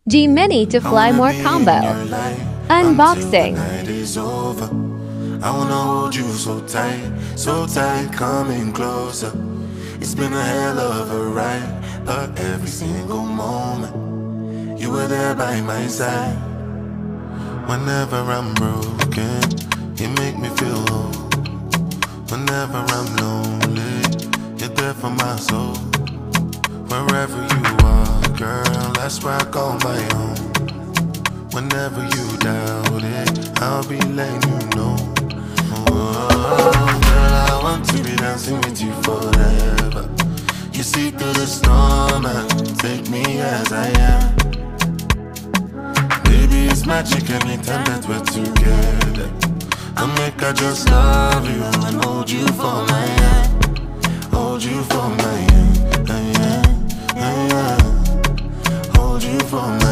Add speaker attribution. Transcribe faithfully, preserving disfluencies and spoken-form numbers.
Speaker 1: G Mini to Fly More combo. Unboxing.
Speaker 2: I wanna hold you so tight, so tight, coming closer. It's been a hell of a ride, but every single moment you were there by my side. Whenever I'm broken, you make me feel whole. Whenever I'm lonely, you're there for my soul. Wherever you are, girl, that's where I call my own. Whenever you doubt it, I'll be letting you know. Oh, girl, I want to be dancing with you forever. You see through the storm and take me as I am. Baby, it's magic anytime that we're together. I make I just love you and hold you for my hand. Hold you for my hand, yeah, yeah, yeah. Hold you for my